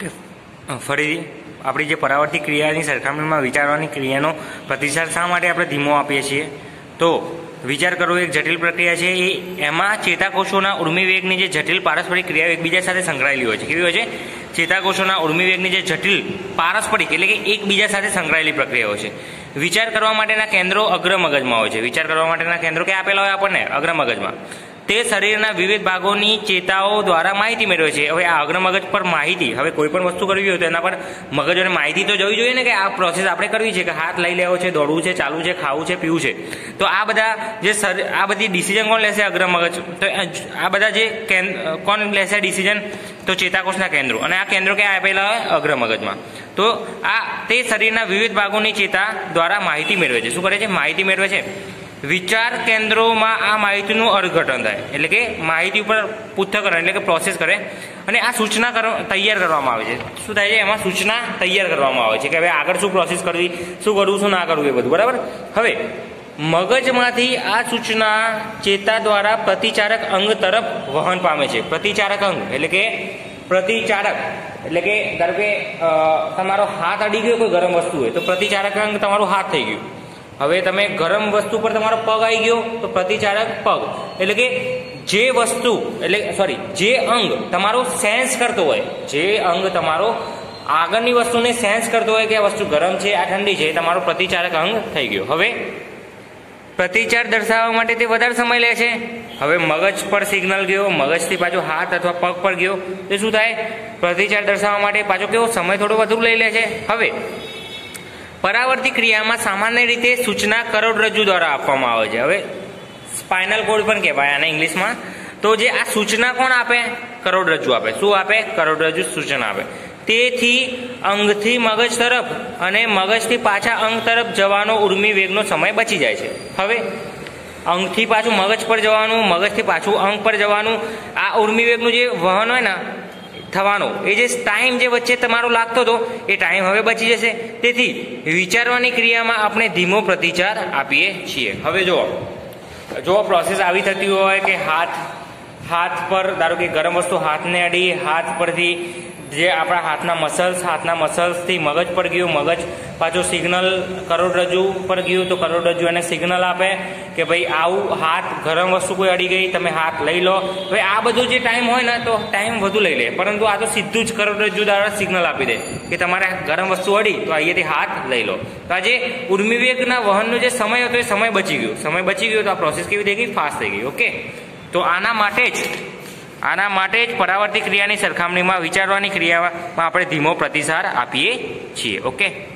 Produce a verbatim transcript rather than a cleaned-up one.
Okay, ફરીથી આપણી જે પરાવર્તિત ક્રિયાની સરખામણીમાં વિચારવાની ક્રિયાનો પ્રતિસાદ શા માટે આપણે ધીમો આપીએ છીએ? તો વિચાર કરવો એક જટિલ પ્રક્રિયા છે, એ એમાં ચેતાકોષોના ઉર્મિવેગની જે જટિલ પારસ્પરિક ક્રિયાઓ એકબીજા સાથે સંકળાયેલી હોય છે. કેવી હોય છે? ચેતાકોષોના ઉર્મિવેગની જે જટિલ પારસ્પરિક એટલે કે એકબીજા સાથે સંકળાયેલી પ્રક્રિયાઓ છે. વિચાર કરવા માટેના કેન્દ્રો અગ્રમગજમાં હોય છે. વિચાર કરવા માટેના કેન્દ્રો ક્યાં આપેલા હોય આપણને? અગ્રમગજમાં. તે શરીરના વિવિધ ભાગોની ચેતાઓ દ્વારા માહિતી મેળવે છે. હવે આ અગ્રમગજ પર માહિતી, હવે કોઈ પણ વસ્તુ કરવી હોય તો એના પર મગજોને માહિતી તો જવી જોઈએ ને, કે આ પ્રોસેસ આપણે કરવી છે, કે હાથ લઈ લેવો છે, દોડવું છે, ચાલવું છે, ખાવું છે, પીવું છે. તો આ બધા જે આ બધી ડિસિઝન કોણ લેશે? અગ્રમગજ. તો આ બધા જે કોણ લેશે ડિસિઝન? તો ચેતાકોષના કેન્દ્રો. અને આ કેન્દ્રો ક્યાં આપેલા હોય? અગ્રમગજમાં. તો આ તે શરીરના વિવિધ ભાગોની ચેતા દ્વારા માહિતી મેળવે છે. શું કરે છે? માહિતી મેળવે છે. વિચાર કેન્દ્રોમાં આ માહિતીનું અર્થઘટન થાય, એટલે કે માહિતી ઉપર પૃથ્થકરણ એટલે કે પ્રોસેસ કરે, અને આ સૂચના તૈયાર કરવામાં આવે છે. શું થાય છે? એમાં સૂચના તૈયાર કરવામાં આવે છે કે હવે આગળ શું પ્રોસેસ કરવી, શું કરવું, શું ના કરવું, એ બધું. બરાબર. હવે મગજમાંથી આ સૂચના ચેતા દ્વારા પ્રતિચારક અંગ તરફ વહન પામે છે. પ્રતિચારક અંગ એટલે કે પ્રતિચારક એટલે કે ધારો કે તમારો હાથ અડી ગયો કોઈ ગરમ વસ્તુ હોય તો પ્રતિચારક અંગ તમારો હાથ થઈ ગયું. હવે તમે ગરમ વસ્તુ પર તમારો પગ આવી ગયો તો પ્રતિચારક પગ. એટલે કે જે વસ્તુ એટલે સોરી જે અંગ તમારો સેન્સ કરતો હોય, જે અંગ તમારો આગળની વસ્તુને સેન્સ કરતો હોય કે આ વસ્તુ ગરમ છે, આ ઠંડી છે, તમારો પ્રતિચારક અંગ થઈ ગયો. હવે પ્રતિચાર દર્શાવવા માટે તે વધારે સમય લે છે. હવે મગજ પર સિગ્નલ ગયો, મગજથી પાછો હાથ અથવા પગ પર ગયો, તો શું થાય? પ્રતિચાર દર્શાવવા માટે પાછો કેવો સમય થોડો વધુ લઈ લે છે. હવે પરાવર્તિત ક્રિયામાં સામાન્ય રીતે સૂચના કરોડરજ્જુ દ્વારા આપવામાં આવે છે. હવે સ્પાઇનલ કોર્ડ પણ કહેવાય આને ઇંગ્લિશમાં. તો જે આ સૂચના કોણ આપે? કરોડરજ્જુ આપે. શું આપે? કરોડરજ્જુ સૂચના આપે. તેથી અંગથી મગજ તરફ અને મગજથી પાછા અંગ તરફ જવાનો ઉર્મિવેગનો સમય બચી જાય છે. હવે અંગથી પાછું મગજ પર જવાનું, મગજથી પાછું અંગ પર જવાનું, આ ઉર્મિવેગનું જે વહન હોય ને થવાનો, એ જે ટાઈમ જે વચ્ચે તમારો લાગતો હતો એ ટાઈમ હવે બચી જશે. તેથી વિચારવાની ક્રિયામાં આપણે ધીમો પ્રતિચાર આપીએ છીએ. હવે જુઓ જો પ્રોસેસ આવી થતી હોય કે હાથ હાથ પર ધારો કે ગરમ વસ્તુ હાથને અડી, હાથ પરથી જે આપણા હાથના મસલ્સ હાથના મસલ્સથી મગજ પર ગયું, મગજ પાછું સિગ્નલ કરોડરજ્જુ પર ગયું, તો કરોડરજ્જુ એને સિગ્નલ આપે કે ભાઈ આવું હાથ ગરમ વસ્તુ કોઈ અડી ગઈ, તમે હાથ લઈ લો. હવે આ બધું જે ટાઈમ હોય ને તો ટાઈમ વધુ લઈ લે, પરંતુ આ તો સીધું જ કરોડરજ્જુ દ્વારા સિગ્નલ આપી દે કે તમારે ગરમ વસ્તુ અડી તો અહીંયાથી હાથ લઈ લો. તો આ જે ઉર્મિવેગના વહનનો જે સમય હતો એ સમય બચી ગયો. સમય બચી ગયો તો આ પ્રોસેસ કેવી થઈ ગઈ? ફાસ્ટ થઈ ગઈ. ઓકે, તો આના માટે જ આના માટે જ પરાવર્તિત ક્રિયાની સરખામણીમાં વિચારવાની ક્રિયામાં આપણે ધીમો પ્રતિસાદ આપીએ છીએ. ઓકે.